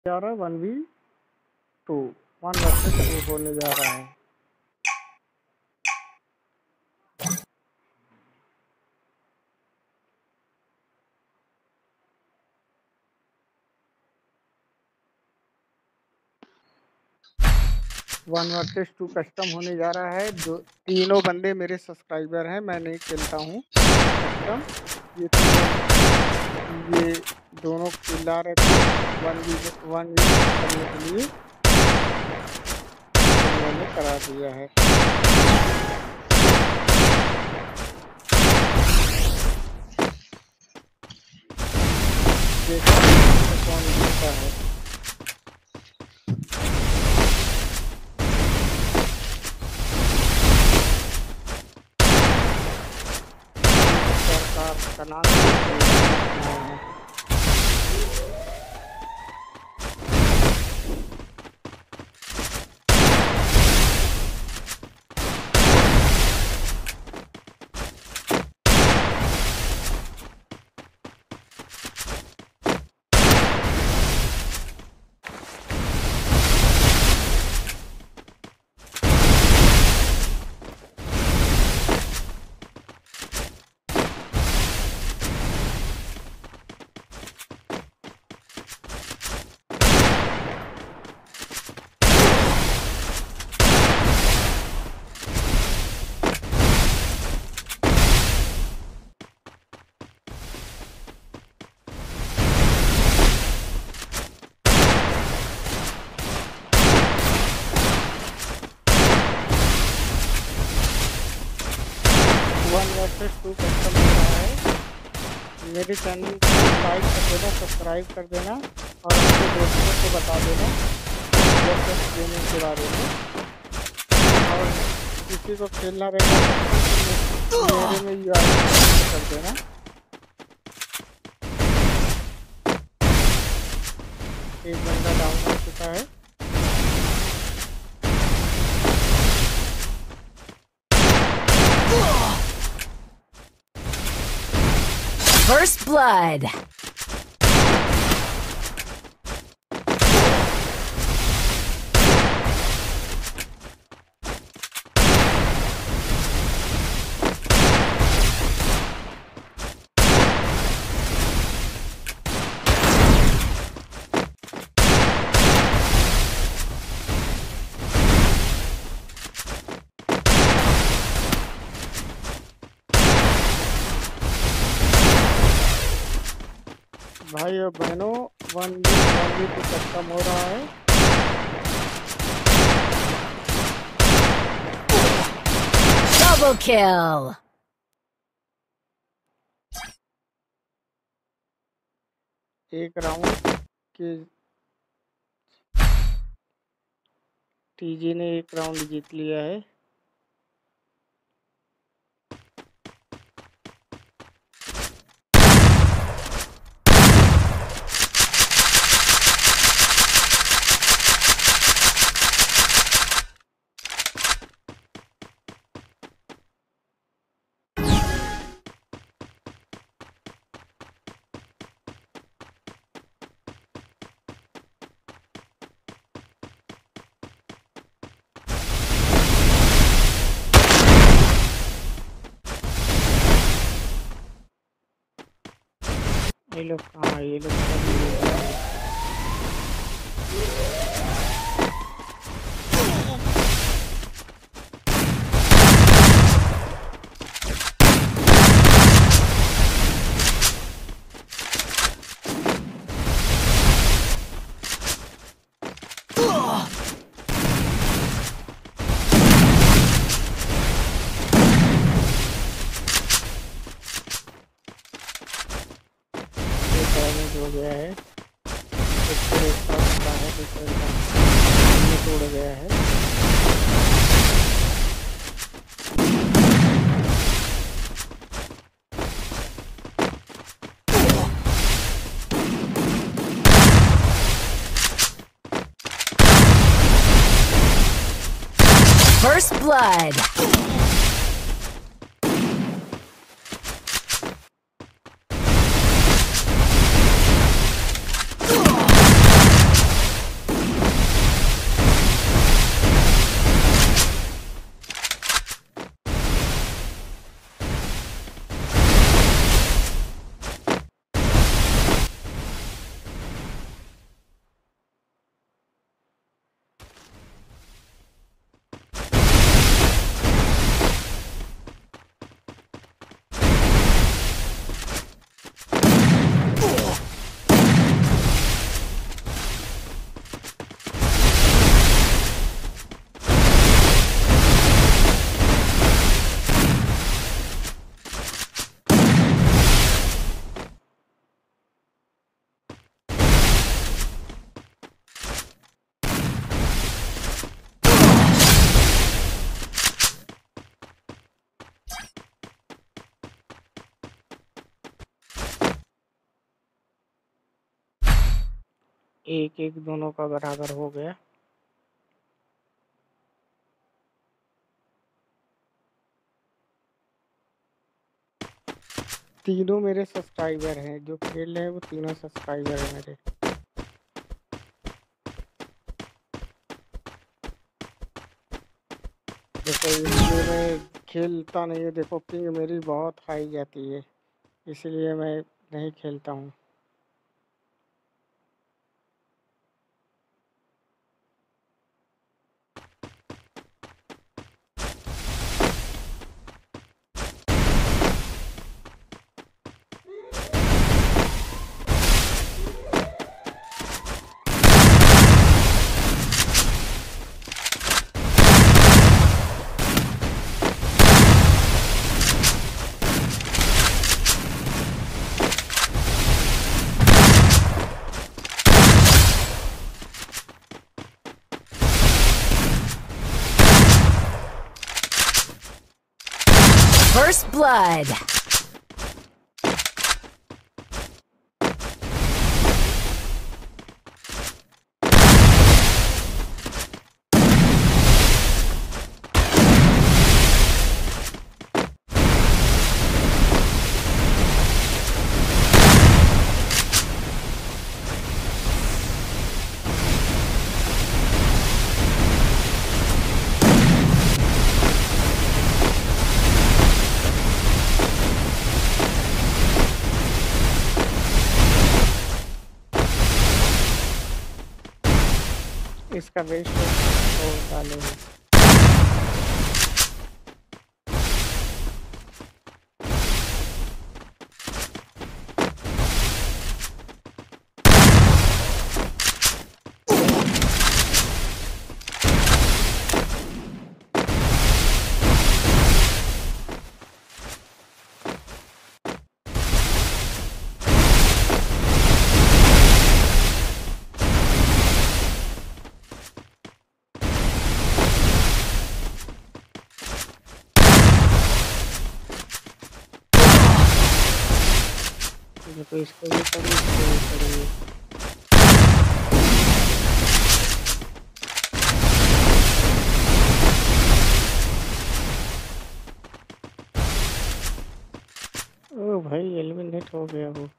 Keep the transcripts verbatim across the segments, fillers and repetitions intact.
जा रहा है one v two one versus two होने जा रहा है। वन वर्सेस टू कस्टम होने जा रहा है। दो तीनों बंदे मेरे सब्सक्राइबर हैं, मैं नहीं खेलता हूँ कस्टम। ये ये दोनों चिल्ला रहे थे वन वी वन वी करने के लिए, तो मैंने करा दिया है। देखते हैं कौन जीतता है। सरकार का नाम है। वन वर्सेस टू कस्टम हो रहा है। मेरे चैनल को लाइक कर देना, सब्सक्राइब कर देना और अपने दोस्तों को बता देना वर्सेस गेमिंग के बारे में। और किसी को खेलना रहेगा तो मेरे में यू आई कर देना। एक बंदा डाउन हो चुका है। First blood. भाई और बहनों, one v one v two custom हो रहा है। Double kill. एक राउंड के टीजी ने एक राउंड जीत लिया है। ये लोग कहाँ, ये लोग हो गया है। एक है दूसरे तोड़ गया है। First blood. एक एक दोनों का बराबर हो गया। तीनों मेरे सब्सक्राइबर हैं, जो खेल रहे हैं वो तीनों सब्सक्राइबर हैं मेरे। देखो इसलिए मैं खेलता नहीं है, देखो पिंग मेरी बहुत हाई जाती है, इसलिए मैं नहीं खेलता हूँ। First blood. इसका वेस्ट हो डाले हैं। तो इसको भी करें, इसको भी करेंगे। ओ भाई एलिमिनेट हो गया वो।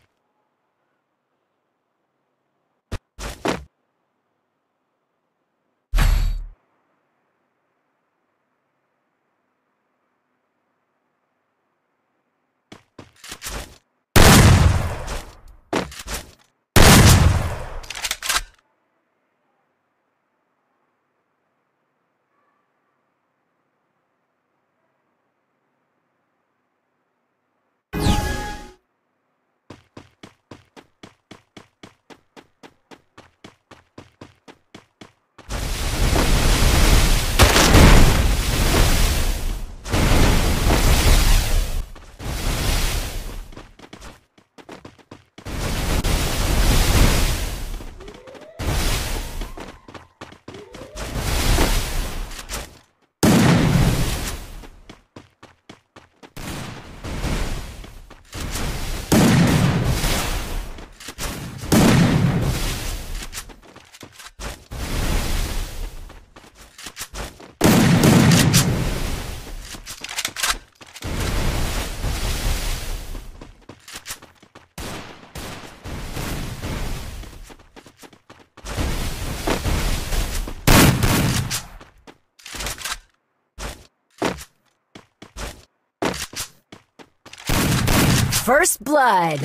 First blood.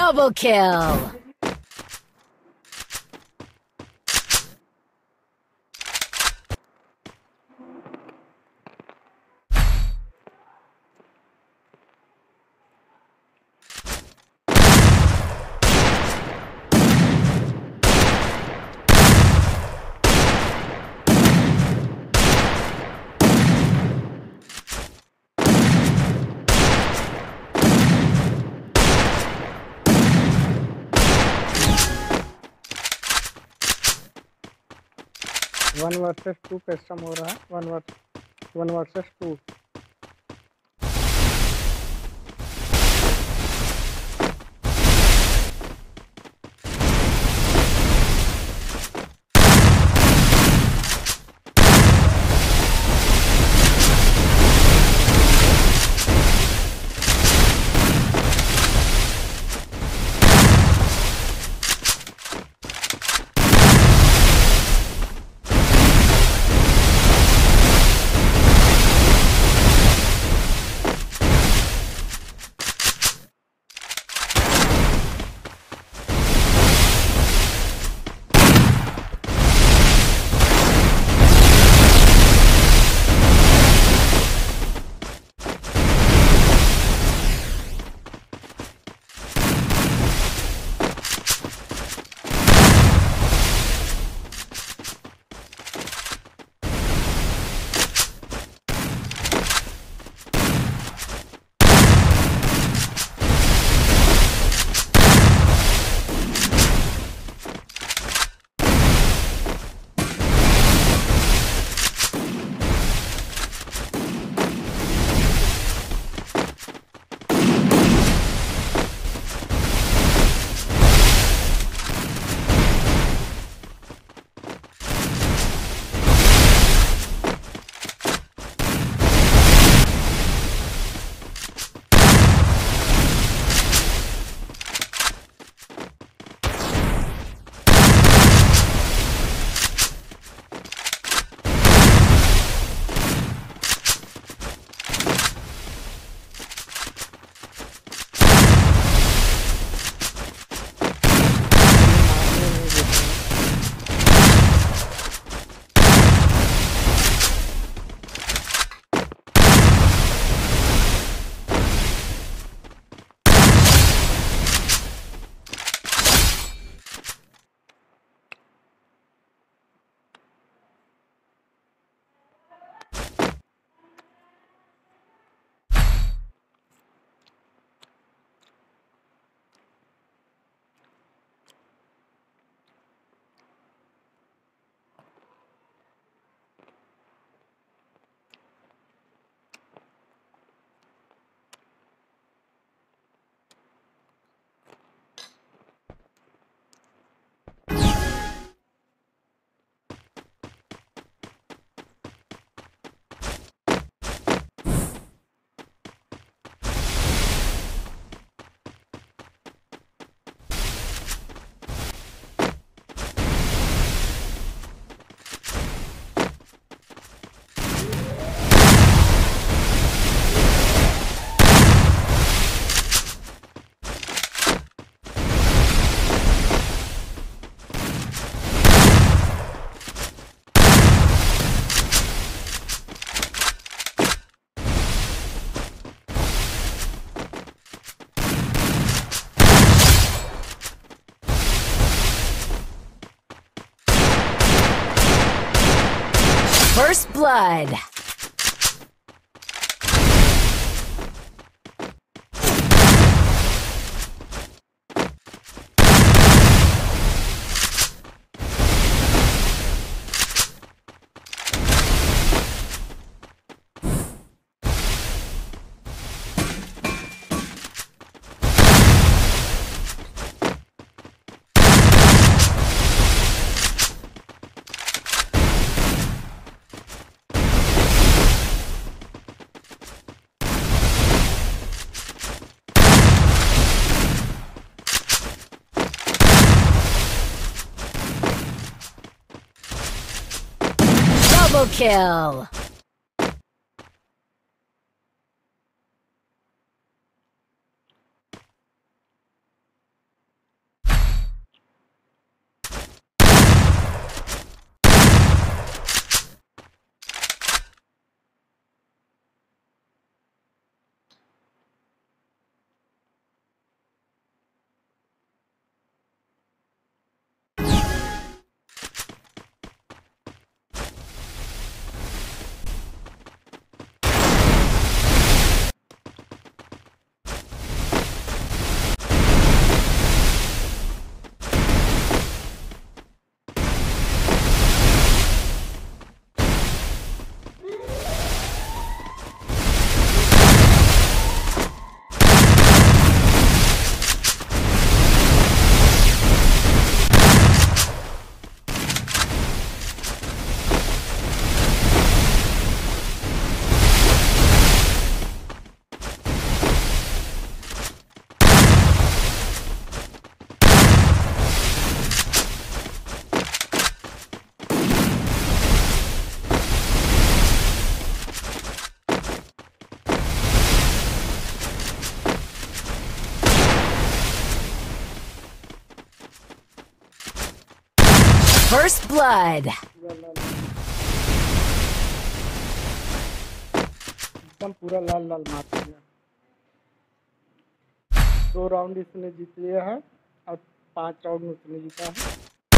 Double kill. One versus two custom हो रहा है। One verse one versus two. First blood. Double kill. blood. लाल लाल एकदम पूरा लाल लाल मार दिया। दो राउंड इसने जीत लिया है और पांच राउंड में उसने जीता है।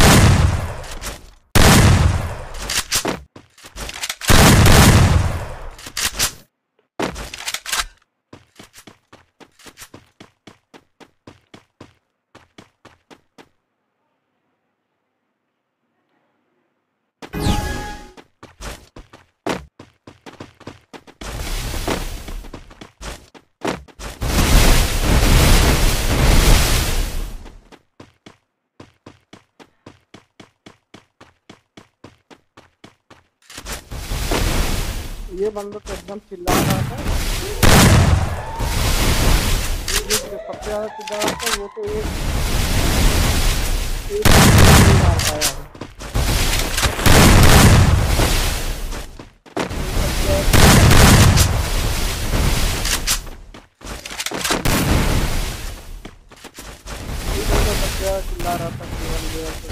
ये बंदा तो एकदम चिल्ला रहा था। ये जो सबसे ज्यादा चिल्ला रहा था वो तो एक एक नहीं मार पाया है। ये बंदा सबसे ज्यादा चिल्ला रहा था केवल जो है।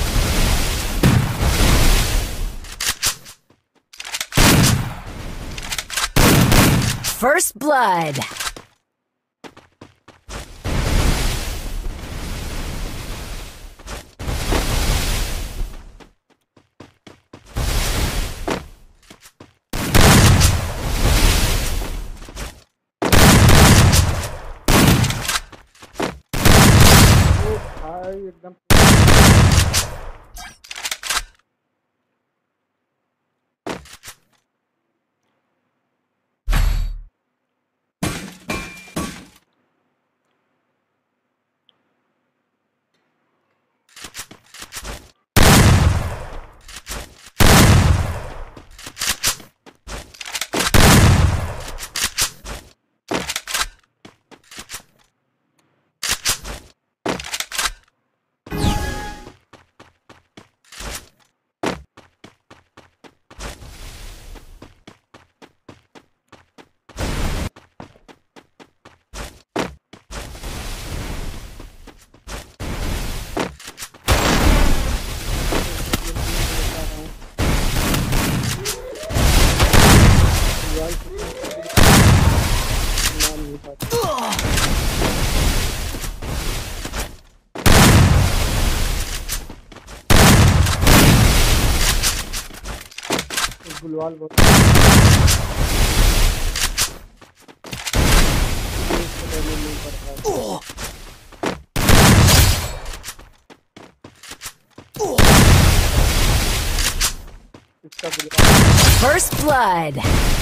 First blood. वो भाई एकदम गुलवाल बहुत नहीं पड़ता है। इसका गुलवाल First blood.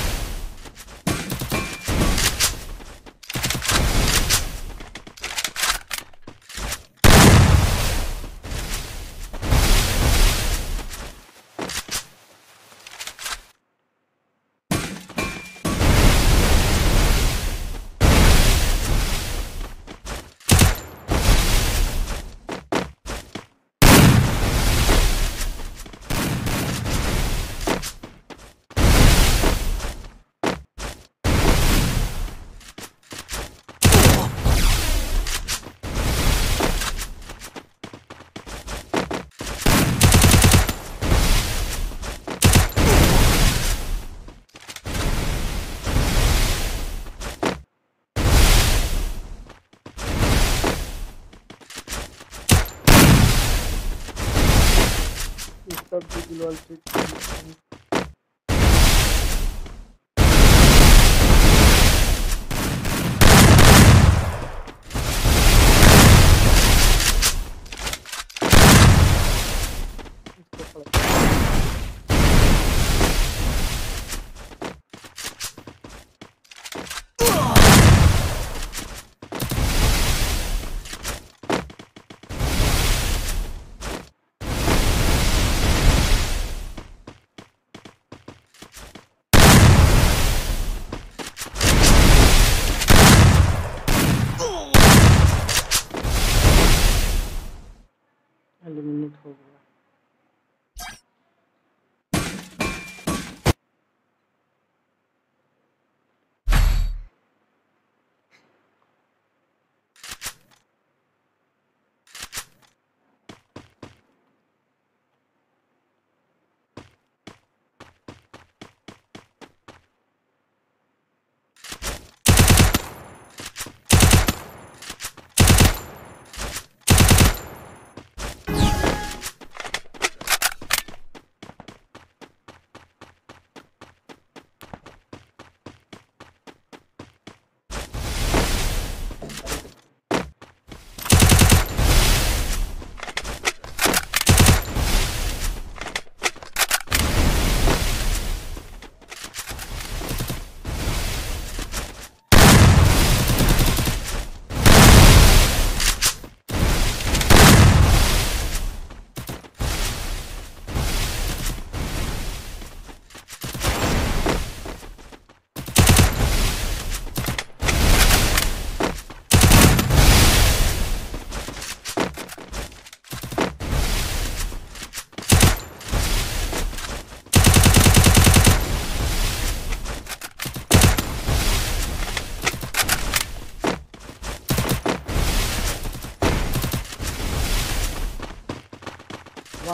इसका भी गुलवाल से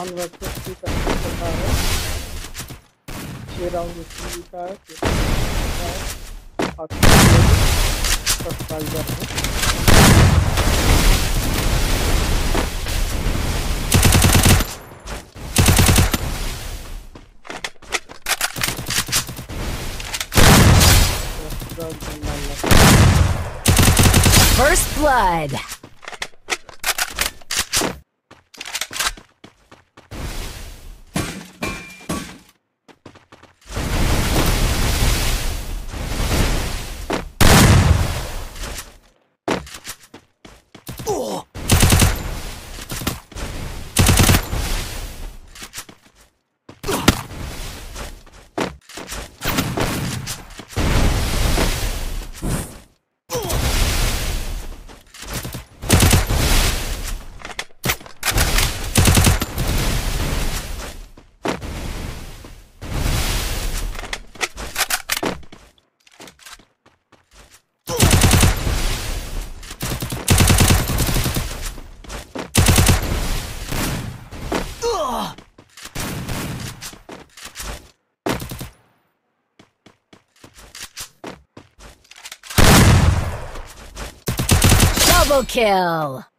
वन वर्सेस थ्री करके चल रहा है। छह राउंड उसमें जीता है, सब्सक्राइबर है। First blood. Double kill!